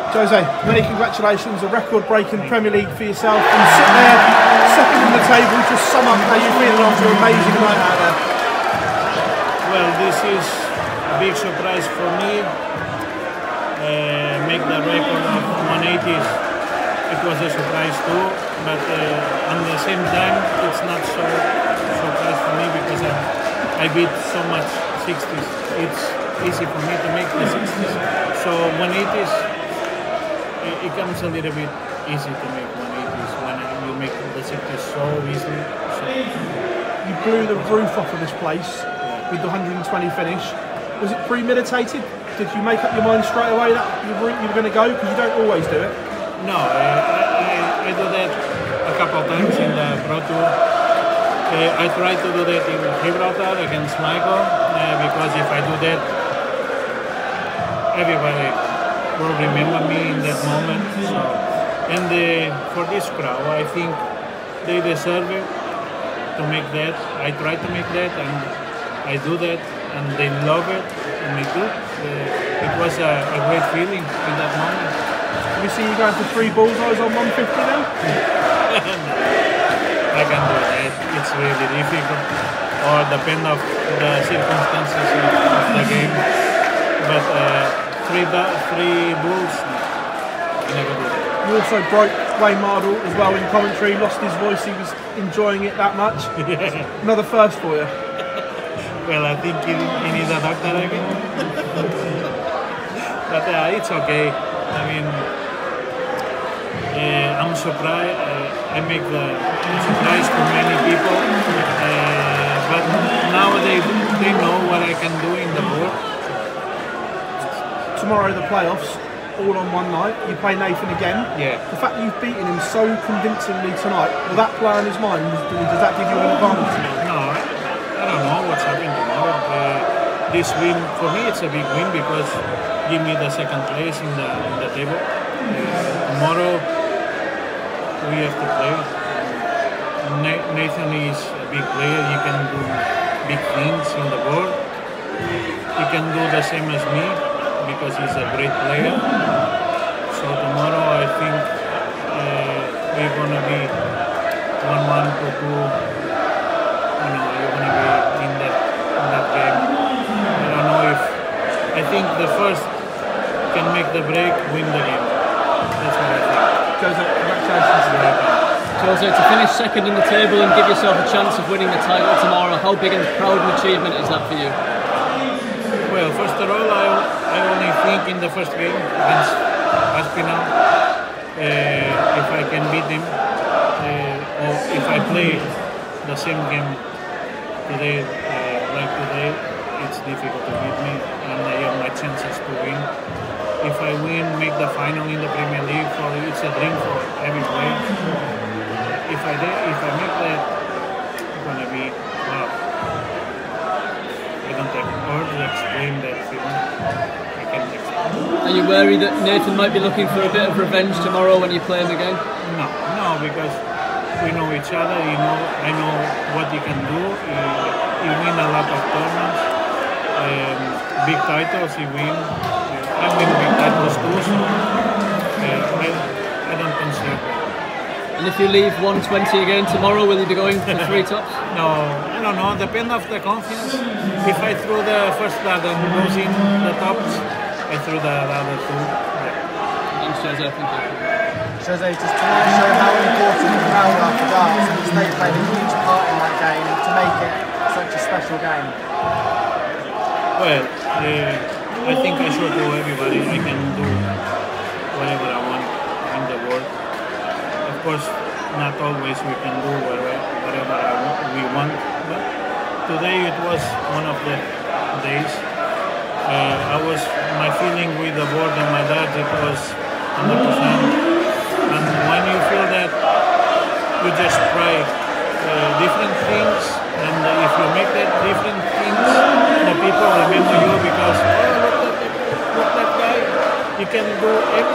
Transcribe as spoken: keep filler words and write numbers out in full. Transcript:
Jose, many congratulations, a record-breaking Premier League for yourself, and sit there, second in the table. Just sum up how you're feeling after an amazing night out there. Well, this is a big surprise for me. Uh, make the record of one eighties, it was a surprise too, but uh, at the same time, it's not so surprise for me because I, I beat so much sixties. It's easy for me to make the sixties. So one eighties, it, it comes a little bit easy to make one eighties when you make the sixties so easily. So. You blew the roof off of this place with the one hundred twenty finish. Was it premeditated? Did you make up your mind straight away that you were, you were going to go? Because you don't always do it. No, uh, I, I, I do that a couple of times in the Pro Tour. Uh, I try to do that in Gibraltar against Michael, uh, because if I do that, everybody will remember me in that moment. So, and uh, for this crowd, I think they deserve it to make that. I try to make that, and I do that, and they love it, and me too. Uh, it was a, a great feeling in that moment. Have you seen you going for three bullseyes on one fifty now? I can do that. It's really difficult, or depend of the circumstances of, of the game. But uh, three three bulls, I never do that. You also broke Wayne Mardle as well in commentary. Lost his voice. He was enjoying it that much. Yeah. Another first for you. Well, I think he, he needs a doctor again. But uh, it's okay. I mean, uh, I'm surprised. Uh, I make the surprise to many people. Uh, but now they, they know what I can do in the board. Tomorrow, the playoffs, all on one night. You play Nathan again. Yeah. The fact that you've beaten him so convincingly tonight, will that play on his mind? Does that give you an advantage? No, I, I don't know what's happening tomorrow. Uh, this win, for me, it's a big win because give me the second place in the in the table. Uh, tomorrow, we have to play. Nathan is a big player. He can do big things in the board. He can do the same as me because he's a great player. So tomorrow, I think uh, we're gonna be one one to two. You know, you're gonna be in that in that game. I don't know if I think the first can make the break, win the game. That's what I think. Jose, congratulations. Jose, to finish second in the table and give yourself a chance of winning the title tomorrow, how big and proud an achievement is that for you? Well, first of all, I, I only think in the first game against Aspinall, uh, if I can beat him, uh, or if I play the same game today, uh, like today, it's difficult to beat me, and I have my chances to win. If I win, make the final in the Premier League, for it's a dream for every player. If I did, if I make that, it's gonna be wow. I don't have words to explain that feeling. I can't explain. Are you worried that Nathan might be looking for a bit of revenge tomorrow when you play him again? No, no, because we know each other. You know, I know what he can do. He, he win a lot of tournaments, um, big titles. He win. I win big titles too. So uh, I, I don't consider that. And if you leave one twenty again tomorrow, will you be going for three tops? No, I don't know. Depend of the confidence. If I throw the first dart and goes in the tops, I throw the other two. Yeah. Thanks, Jose. Thank you. Jose, just tonight show how important the crowd are for darts, because they played a huge part in that game to make it such a special game. Well, uh, I think I show to everybody I can do whatever I want in the world. Of course, not always we can do whatever, whatever I want, we want, but today it was one of the days. Uh, I was, my feeling with the board and my dad, it was one hundred percent. And when you feel that, you just try uh, different things, and uh, if you make that different things, the people remember you because, oh, look at that, look at that guy, he can do everything.